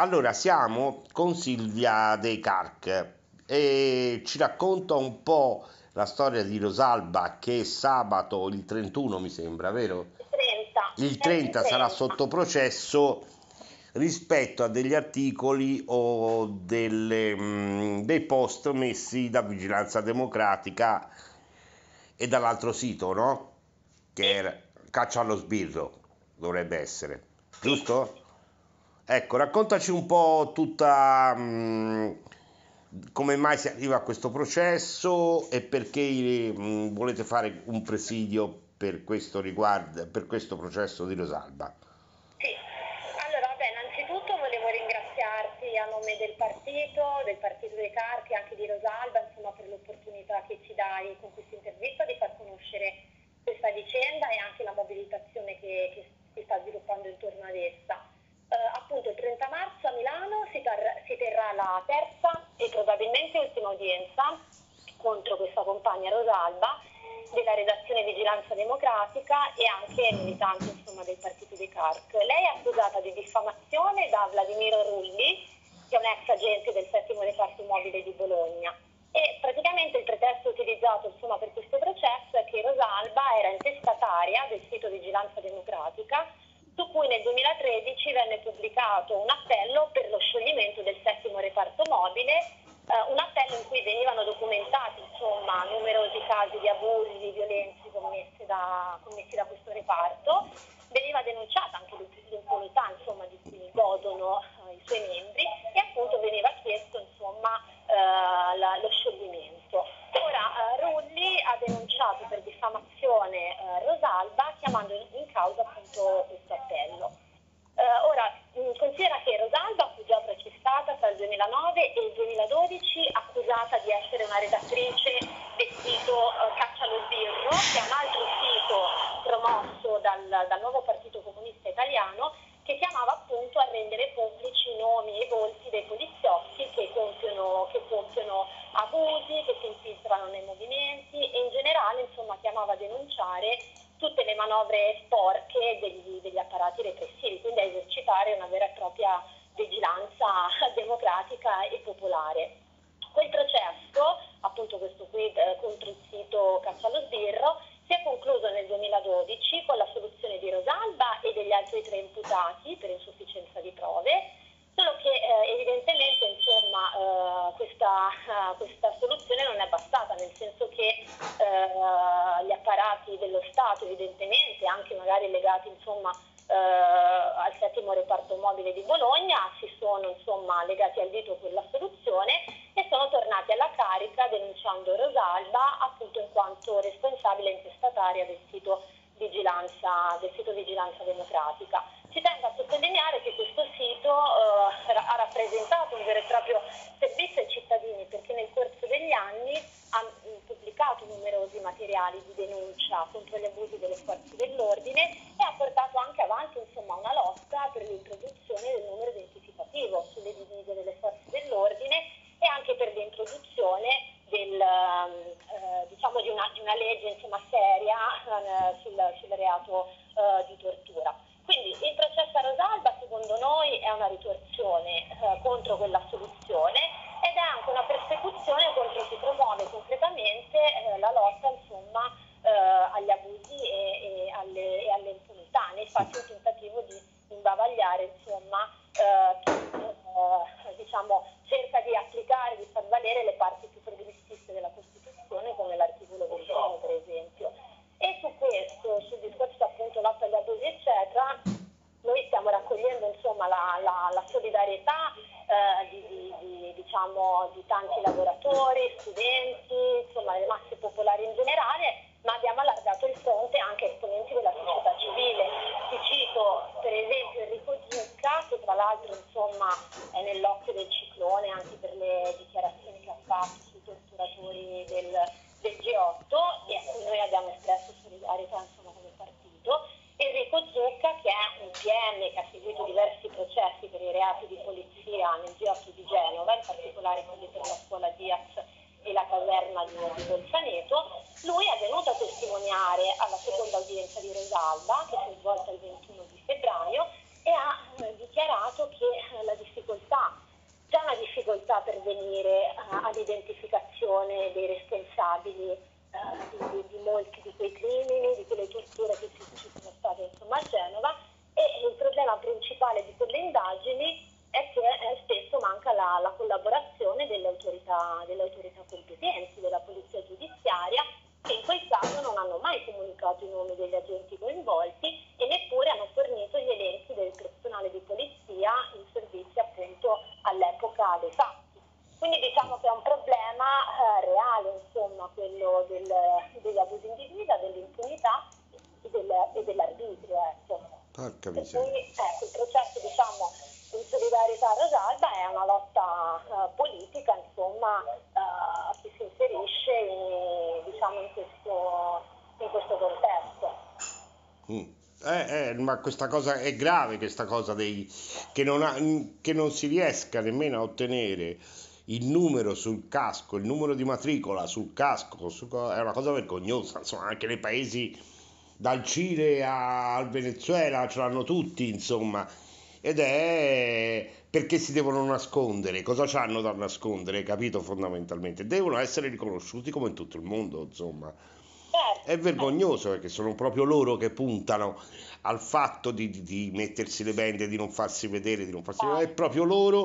Allora, siamo con Silvia De Carc e ci racconta un po' la storia di Rosalba che sabato, il 31 mi sembra, vero? Il 30, Il è il 30 sarà 30. sotto processo rispetto a degli articoli o dei post messi da Vigilanza Democratica e dall'altro sito, no? Che Sì, era Caccia allo sbirro, dovrebbe essere, sì. giusto? Ecco, raccontaci un po' tutta come mai si arriva a questo processo e perché volete fare un presidio per questo riguardo, per questo processo di Rosalba. Sì, allora vabbè, innanzitutto volevo ringraziarti a nome del Partito dei Carchi, anche di Rosalba, insomma, per l'opportunità che ci dai con questa intervista di far conoscere questa vicenda e anche la mobilitazione che si sta sviluppando intorno ad essa. Appunto il 30 marzo a Milano si terrà la terza e probabilmente ultima udienza contro questa compagna Rosalba della redazione Vigilanza Democratica e anche militante insomma, del Partito dei Carc. Lei è accusata di diffamazione da Vladimiro Rulli, che è un ex agente del settimo reparto mobile di Bologna. E praticamente il pretesto utilizzato insomma, per questo processo è che Rosalba era intestataria del sito Vigilanza Democratica, su cui nel 2013 venne pubblicato un appello per lo scioglimento del settimo reparto mobile, un appello in cui venivano documentati insomma, numerosi casi di abusi, di violenze commessi da questo reparto. Veniva denunciata anche l'impunità insomma, di cui godono i suoi membri e appunto veniva chiesto insomma, lo scioglimento. Ora Rulli ha denunciato per diffamazione Rosalba chiamando in causa appunto questo appello. Ora, considera che Rosalba fu già processata tra il 2009 e il 2012 accusata di essere una redattrice del sito Caccia allo Sbirro, che è un altro sito promosso dal nuovo Partito Comunista Italiano, che chiamava appunto a rendere pubblici i nomi e i volti dei poliziotti che compiono abusi, che si infiltrano nei movimenti e in generale insomma chiamava a denunciare tutte le manovre sporche degli apparati repressivi, quindi a esercitare una vera e propria vigilanza democratica e popolare. Quel processo, appunto questo qui contro il sito Caccia allo Sbirro, si è concluso nel 2012 con la soluzione di Rosalba e degli altri tre imputati per insufficienza di prove, solo che evidentemente insomma, questa soluzione non è bastata, nel senso che gli apparati dello Stato evidentemente, anche magari legati insomma, al settimo reparto mobile di Bologna, si sono insomma, legati al dito quella soluzione e sono tornati alla carica denunciando Rosalba appunto in quanto responsabile intestataria del sito Vigilanza Democratica. Ci tengo a sottolineare che questo sito ha rappresentato un vero e proprio servizio ai cittadini perché nel corso degli anni ha pubblicato numerosi materiali di denuncia contro gli abusi delle forze dell'ordine e ha portato anche avanti insomma, una lotta per l'introduzione del numero identificativo sulle divise delle forze dell'ordine e anche per l'introduzione diciamo di una legge insomma, seria sul reato di tortura. Quindi il processo a Rosalba secondo noi è una ritorsione contro quella soluzione ed è anche una persecuzione contro chi promuove concretamente la lotta insomma, agli abusi e alle impunità, nei fatti un tentativo di imbavagliare insomma, diciamo, cerca di applicare, di far valere le parti più progressiste della Costituzione come l'articolo 21 per esempio. E su questo, sul discorso appunto lotta agli abusi eccetera, noi stiamo raccogliendo insomma la solidarietà diciamo, di tanti lavoratori, studenti, insomma le masse popolari in generale, ma abbiamo allargato il fronte anche a esponenti della società civile. Ti cito per esempio Enrico Zucca, che tra l'altro insomma, è nell'occhio del ciclone anche per le dichiarazioni che ha fatto sui torturatori del G8 e a cui noi abbiamo espresso solidarietà insomma, come partito. Enrico Zucca, che è un PM che ha seguito diversi processi per i reati di polizia nel G8 di Genova, in particolare quelli per la scuola Diaz e la caserma di Bolzaneto, lui è venuto a testimoniare alla seconda udienza di Rosalba, che si è svolta il 21 di febbraio, e ha dichiarato che la difficoltà pervenire all'identificazione dei responsabili di molti di quei crimini, di quelle torture che ci sono state insomma a Genova, e il problema principale di quelle indagini è che spesso manca la collaborazione delle autorità competenti, della polizia giudiziaria, che in quel caso non hanno mai comunicato i nomi degli agenti coinvolti e neppure hanno fornito gli elenchi del personale di polizia in servizio appunto all'epoca dei fatti. Quindi diciamo che è un problema reale, insomma, quello degli abusi in divisa, dell'impunità e dell'arbitrio, ecco. Porca Per miseria. cui ecco, il processo, diciamo, in solidarietà a Rosalba è una lotta politica, insomma, che si inserisce diciamo, in questo contesto. Ma questa cosa è grave, questa cosa che non si riesca nemmeno a ottenere il numero sul casco, il numero di matricola sul casco, è una cosa vergognosa. Insomma, anche nei paesi dal Cile al Venezuela ce l'hanno tutti, insomma. Ed è perché si devono nascondere, cosa c'hanno da nascondere, capito fondamentalmente? Devono essere riconosciuti come in tutto il mondo, insomma. È vergognoso perché sono proprio loro che puntano al fatto di mettersi le bende, di non farsi vedere, è proprio loro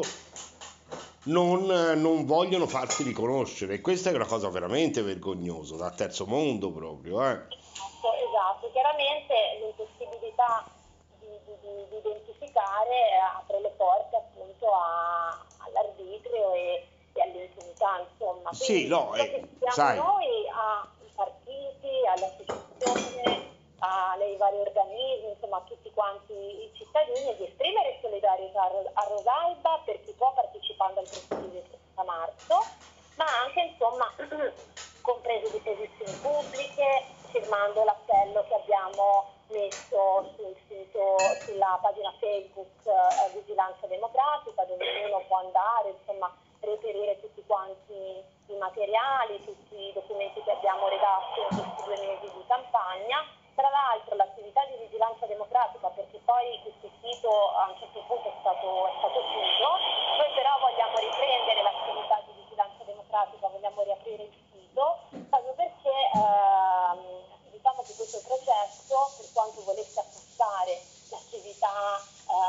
non vogliono farsi riconoscere. E questa è una cosa veramente vergognosa, da terzo mondo proprio, Esatto, chiaramente l'impossibilità di identificare apre le porte appunto all'arbitrio e all'impunità, insomma. Sì, Quindi no, quello che chiediamo sai, noi ai partiti, alle associazioni, ai vari organismi, insomma a tutti quanti i cittadini, è di esprimere solidarietà a Rosalba per chi può, partecipando al presidio del 30 marzo, ma anche insomma con prese di posizioni pubbliche, firmando l'appello che abbiamo messo sul sito, sulla pagina Facebook Vigilanza Democratica, dove ognuno può andare, insomma, reperire tutti quanti i materiali, tutti i documenti che abbiamo redatto in questi 2 mesi di campagna. Tra l'altro l'attività di vigilanza democratica, perché poi questo sito a un certo punto è stato chiuso, noi però vogliamo riprendere l'attività di vigilanza democratica, vogliamo riaprire il sito, proprio perché diciamo che questo processo, per quanto volesse affossare l'attività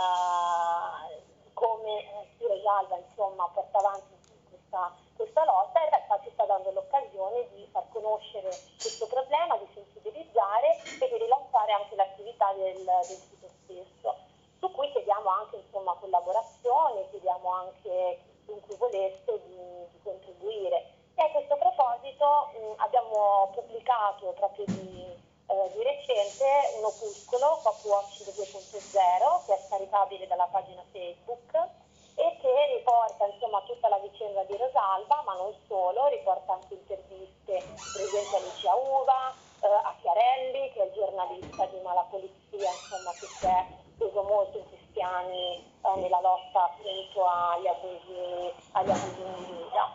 come Rosalba insomma porta avanti questa lotta, in realtà ci sta dando l'occasione di far conoscere questo problema, di sensibilizzare e di rilanciare anche l'attività del sito stesso, su cui chiediamo anche insomma collaborazioni, chiediamo anche chiunque volesse di contribuire. E a questo proposito abbiamo pubblicato proprio di recente un opuscolo, Copwatch 2.0, che è scaricabile dalla pagina Facebook e che riporta insomma tutta la vicenda di Rosalba, ma non solo, riporta anche interviste per esempio a Lucia Uva, a Chiarelli, che è giornalista di Mala Polizia, insomma, che si è preso molto in questi anni nella lotta appunto agli abusi in divisa.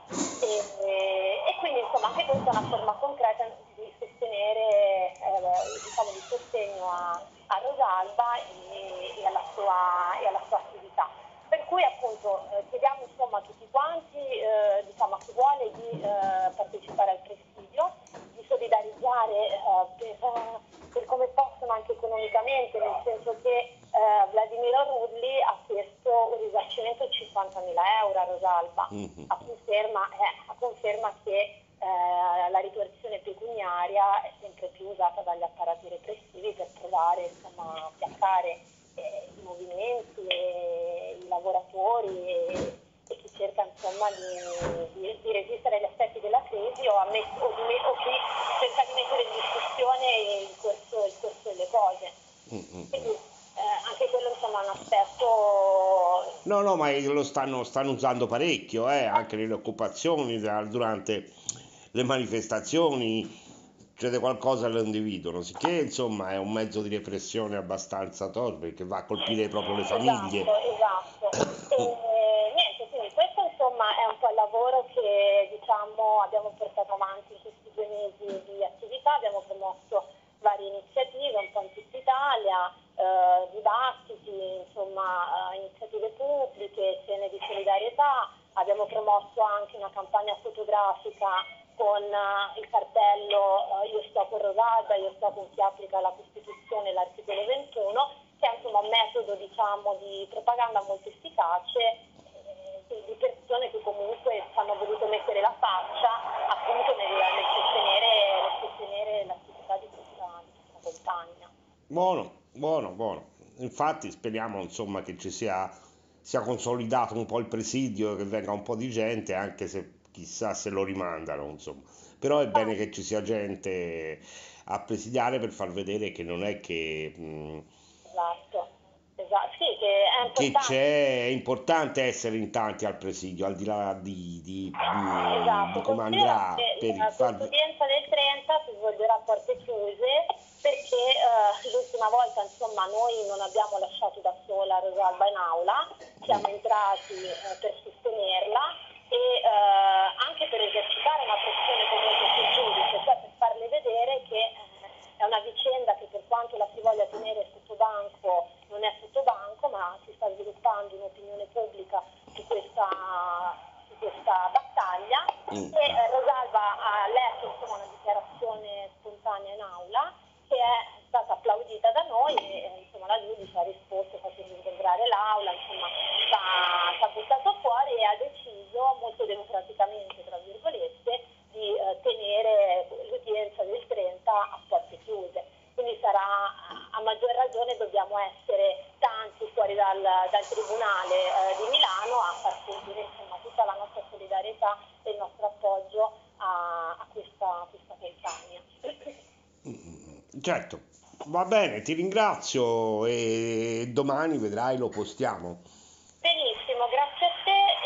E quindi insomma anche questa è una forma concreta di sostenere, diciamo di sostegno a Rosalba e alla sua attività. Per cui appunto chiediamo insomma a tutti quanti, diciamo a chi vuole di partecipare al presidio, di solidarizzare per come possono anche economicamente, nel senso che Vladimiro Rulli ha chiesto un risarcimento di 50.000 euro a Rosalba, a conferma che la ritorsione pecuniaria è sempre più usata dagli apparati repressivi per provare insomma, a piazzare i movimenti e i lavoratori e chi cerca insomma di resistere agli effetti della crisi o chi cerca di mettere in discussione il corso delle cose. Quindi anche quello insomma è un aspetto. no, ma lo stanno usando parecchio, anche nelle occupazioni, durante le manifestazioni, succede qualcosa lo individuano, sicché insomma è un mezzo di repressione abbastanza torpe che va a colpire proprio le famiglie. Esatto. E niente, quindi questo insomma è un po' il lavoro che diciamo abbiamo portato avanti in questi 2 mesi di attività, abbiamo promosso varie iniziative un po' in tutta Italia, dibattiti, insomma iniziative pubbliche, cene di solidarietà, abbiamo promosso anche una campagna fotografica con il cartello Io sto con Rosalba, io sto con chi applica la Costituzione e l'articolo 21, che è insomma un metodo diciamo di propaganda molto efficace di persone che comunque ci hanno voluto mettere la faccia appunto nel sostenere l'attività di questa campagna. Buono. Infatti speriamo insomma che sia consolidato un po' il presidio, che venga un po' di gente, anche se chissà se lo rimandano, insomma. Però è bene che ci sia gente a presidiare per far vedere che non è Esatto, sì, che è che importante. è importante essere in tanti al presidio, al di là di Esatto, come considera andrà che per questa far. udienza del 30 si svolgerà a porte chiuse perché l'ultima volta insomma noi non abbiamo lasciato da sola Rosalba in aula, siamo entrati per sostenerla e anche per esercitare una pressione comunque sul giudice, cioè per farle vedere che è una vicenda che per quanto la si voglia tenere sotto banco non è sotto banco, ma si sta sviluppando un'opinione pubblica su questa battaglia e Rosalba ha letto insomma, una dichiarazione spontanea in aula che è stata applaudita da noi e insomma, la giudice ha risposto facendo incontrare l'aula, insomma ci ha buttato fuori e ha deciso molto democraticamente, tra virgolette, di tenere l'udienza del 30 a porte chiuse. Quindi sarà a maggior ragione dobbiamo essere tanti fuori dal Tribunale di Milano a far sentire insomma, tutta la nostra solidarietà e il nostro appoggio a questa campagna. Certo, va bene, ti ringrazio e domani vedrai lo postiamo. Benissimo, grazie a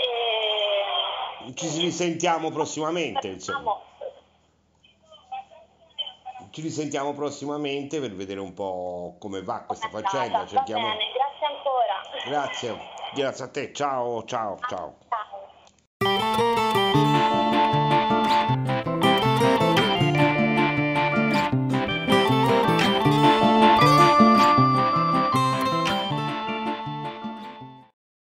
te Ci risentiamo prossimamente, insomma. facciamo. Ci risentiamo prossimamente per vedere un po' come va Com'è questa faccenda. andata? Va Cerchiamo. bene, grazie ancora. Grazie a te. Ciao.